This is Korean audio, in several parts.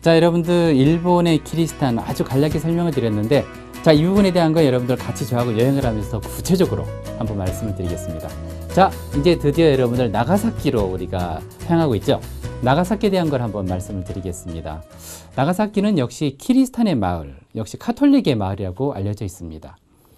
자, 여러분들 일본의 키리스탄 아주 간략히 설명을 드렸는데, 자, 이 부분에 대한 거 여러분들 같이 저하고 여행을 하면서 더 구체적으로 한번 말씀을 드리겠습니다. 자, 이제 드디어 여러분들 나가사키로 우리가 향하고 있죠. 나가사키에 대한 걸 한번 말씀을 드리겠습니다. 나가사키는 역시 키리스탄의 마을, 역시 카톨릭의 마을이라고 알려져 있습니다.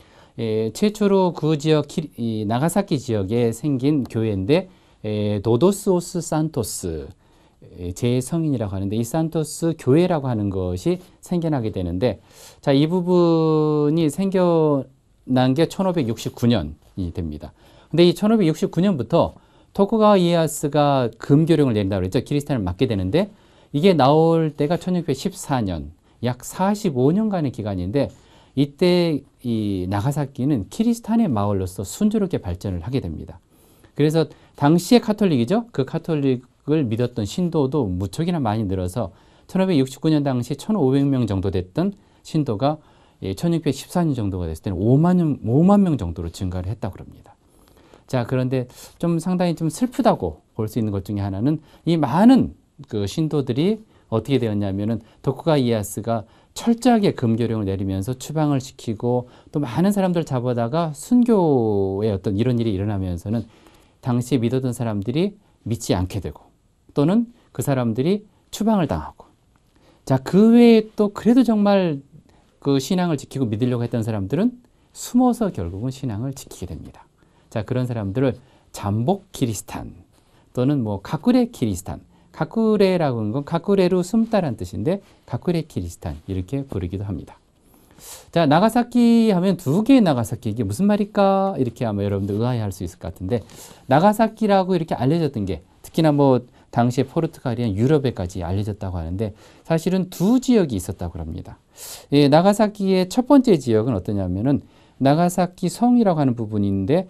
최초로 그 지역, 이 나가사키 지역에 생긴 교회인데, 도도스오스 산토스 제 성인이라고 하는데, 이 산토스 교회라고 하는 것이 생겨나게 되는데, 자, 이 부분이 생겨난 게 1569년이 됩니다. 근데 이 1569년부터 토쿠가와 이에야스가 금교령을 내린다고 그랬죠. 키리스탄을 맡게 되는데, 이게 나올 때가 1614년, 약 45년간의 기간인데, 이때 이 나가사키는 키리스탄의 마을로서 순조롭게 발전을 하게 됩니다. 그래서 당시의 카톨릭이죠. 그 카톨릭을 믿었던 신도도 무척이나 많이 늘어서 1569년 당시 1500명 정도 됐던 신도가 1614년 정도가 됐을 때는 5만 명 정도로 증가를 했다고 합니다. 자, 그런데 좀 상당히 좀 슬프다고 볼 수 있는 것 중에 하나는, 이 많은 그 신도들이 어떻게 되었냐면은 토쿠가와 이에야스가 철저하게 금교령을 내리면서 추방을 시키고, 또 많은 사람들 잡아다가 순교의 어떤 이런 일이 일어나면서는 당시에 믿었던 사람들이 믿지 않게 되고, 또는 그 사람들이 추방을 당하고, 자, 그 외에 또 그래도 정말 그 신앙을 지키고 믿으려고 했던 사람들은 숨어서 결국은 신앙을 지키게 됩니다. 자, 그런 사람들을 잠복 키리스탄 또는 뭐 가쿠레 키리스탄, 가쿠레라고 하는 건 가쿠레로 숨다란 뜻인데 가쿠레 키리스탄 이렇게 부르기도 합니다. 자, 나가사키 하면 두 개의 나가사키, 이게 무슨 말일까? 이렇게 아마 여러분들 의아해할 수 있을 것 같은데, 나가사키라고 이렇게 알려졌던 게, 특히나 뭐 당시에 포르투갈이나 유럽에까지 알려졌다고 하는데, 사실은 두 지역이 있었다고 합니다. 나가사키의 첫 번째 지역은 어떠냐면은 나가사키 성이라고 하는 부분인데,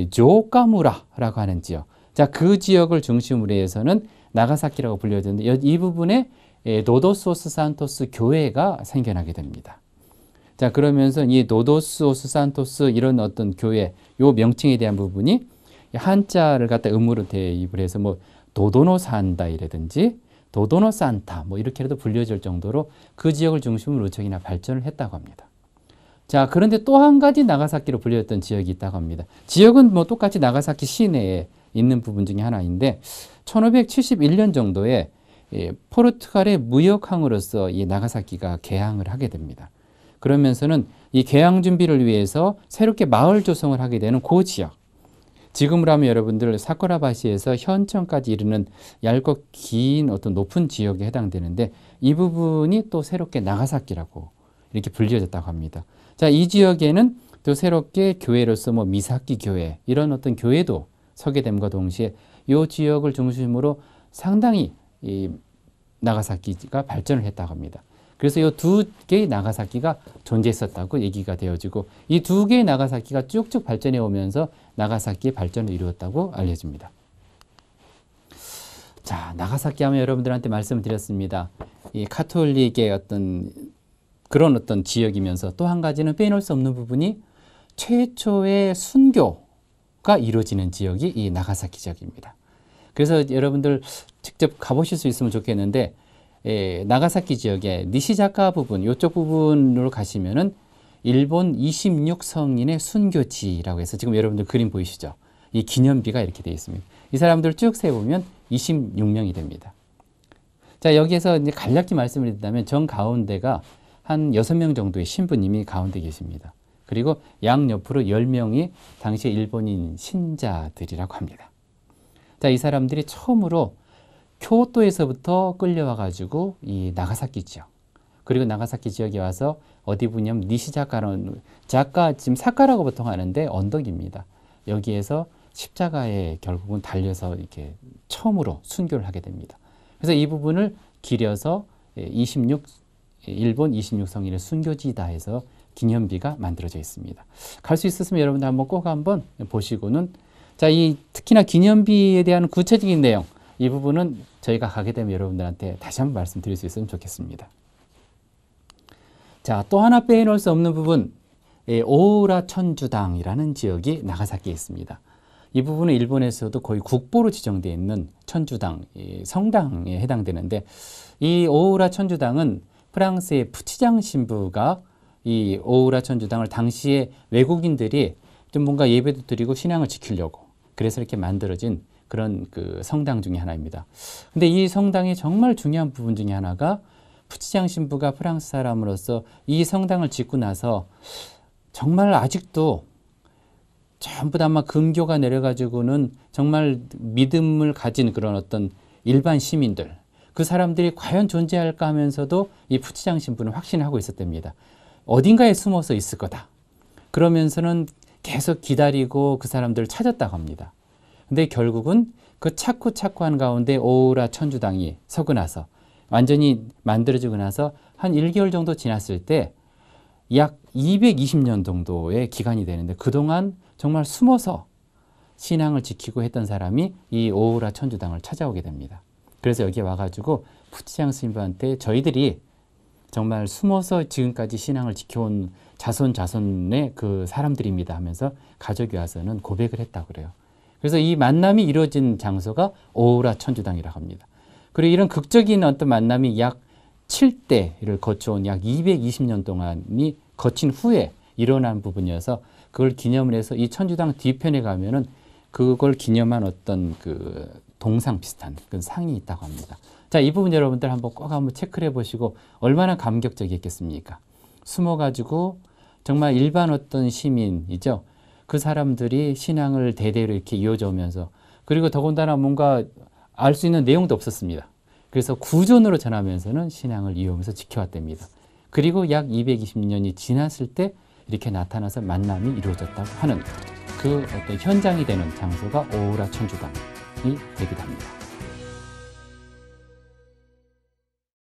조카무라라고 하는 지역. 자, 그 지역을 중심으로 해서는 나가사키라고 불려졌는데, 이 부분에 도도스오스 산토스 교회가 생겨나게 됩니다. 자, 그러면서 이 도도스오스 산토스 이런 어떤 교회, 요 명칭에 대한 부분이 한자를 갖다 음으로 대입을 해서 뭐 도도노 산다이라든지 도도노 산타 뭐 이렇게라도 불려질 정도로 그 지역을 중심으로 무척이나 발전을 했다고 합니다. 자, 그런데 또 한 가지 나가사키로 불렸던 지역이 있다고 합니다. 지역은 뭐 똑같이 나가사키 시내에 있는 부분 중에 하나인데, 1571년 정도에 포르투갈의 무역항으로서 이 나가사키가 개항을 하게 됩니다. 그러면서는 이 개항 준비를 위해서 새롭게 마을 조성을 하게 되는 그 지역, 지금으로 하면 여러분들 사쿠라바시에서 현천까지 이르는 얇고 긴 어떤 높은 지역에 해당되는데, 이 부분이 또 새롭게 나가사키라고 이렇게 불려졌다고 합니다. 자, 이 지역에는 또 새롭게 교회로서 뭐 미사키 교회 이런 어떤 교회도 서게 됨과 동시에 이 지역을 중심으로 상당히 이 나가사키가 발전을 했다고 합니다. 그래서 이 두 개의 나가사키가 존재했었다고 얘기가 되어지고, 이 두 개의 나가사키가 쭉쭉 발전해 오면서 나가사키의 발전을 이루었다고 알려집니다. 자, 나가사키 하면 여러분들한테 말씀을 드렸습니다. 이 카톨릭의 어떤 그런 어떤 지역이면서, 또 한 가지는 빼놓을 수 없는 부분이 최초의 순교가 이루어지는 지역이 이 나가사키 지역입니다. 그래서 여러분들 직접 가보실 수 있으면 좋겠는데, 나가사키 지역의 니시자카 부분, 이쪽 부분으로 가시면은 일본 26성인의 순교지라고 해서, 지금 여러분들 그림 보이시죠? 이 기념비가 이렇게 되어 있습니다. 이 사람들 쭉 세보면 26명이 됩니다. 자, 여기에서 이제 간략히 말씀을 드린다면 정 가운데가 한 6명 정도의 신부님이 가운데 계십니다. 그리고 양옆으로 10명이 당시의 일본인 신자들이라고 합니다. 자, 이 사람들이 처음으로 교토에서부터 끌려와가지고 이 나가사키 지역, 그리고 나가사키 지역에 와서 어디 보냐면 니시자카라는, 자카 지금 사카라고 보통 하는데 언덕입니다. 여기에서 십자가에 결국은 달려서 이렇게 처음으로 순교를 하게 됩니다. 그래서 이 부분을 기려서 일본 26성인의 순교지다 해서 기념비가 만들어져 있습니다. 갈 수 있었으면 여러분들 한번 보시고는, 자, 이 특히나 기념비에 대한 구체적인 내용, 이 부분은 저희가 가게 되면 여러분들한테 다시 한번 말씀드릴 수 있으면 좋겠습니다. 자, 또 하나 빼놓을 수 없는 부분, 오우라 천주당이라는 지역이 나가사키에 있습니다. 이 부분은 일본에서도 거의 국보로 지정되어 있는 천주당, 성당에 해당되는데, 이 오우라 천주당은 프랑스의 푸치장 신부가 이 오우라 천주당을 당시에 외국인들이 좀 뭔가 예배도 드리고 신앙을 지키려고 그래서 이렇게 만들어진 그런 그 성당 중에 하나입니다. 근데 이 성당의 정말 중요한 부분 중에 하나가 푸치장 신부가 프랑스 사람으로서 이 성당을 짓고 나서 정말 아직도 전부 다 아마 금교가 내려가지고는 정말 믿음을 가진 그런 어떤 일반 시민들, 그 사람들이 과연 존재할까 하면서도 이 푸치장 신부는 확신하고 있었답니다. 어딘가에 숨어서 있을 거다. 그러면서는 계속 기다리고 그 사람들을 찾았다고 합니다. 근데 결국은 그 찾고 하는 가운데 오우라 천주당이 서고 나서 완전히 만들어지고 나서 한 1개월 정도 지났을 때 약 220년 정도의 기간이 되는데 그동안 정말 숨어서 신앙을 지키고 했던 사람이 이 오우라 천주당을 찾아오게 됩니다. 그래서 여기에 와가지고 푸치장 신부한테 저희들이 정말 숨어서 지금까지 신앙을 지켜온 자손의 그 사람들입니다 하면서 가족이 와서는 고백을 했다고 그래요. 그래서 이 만남이 이루어진 장소가 오우라 천주당이라고 합니다. 그리고 이런 극적인 어떤 만남이 약 7대를 거쳐온 약 220년 동안이 거친 후에 일어난 부분이어서 그걸 기념을 해서 이 천주당 뒤편에 가면은 그걸 기념한 어떤 그 동상 비슷한 그 상이 있다고 합니다. 자, 이 부분 여러분들 한번 꼭 한번 체크를 해보시고 얼마나 감격적이었겠습니까? 숨어가지고 정말 일반 어떤 시민이죠. 그 사람들이 신앙을 대대로 이렇게 이어져 오면서 그리고 더군다나 뭔가 알 수 있는 내용도 없었습니다. 그래서 구전으로 전하면서는 신앙을 이어오면서 지켜왔답니다. 그리고 약 220년이 지났을 때 이렇게 나타나서 만남이 이루어졌다고 하는 그 어떤 현장이 되는 장소가 오우라 천주당이 되기도 합니다.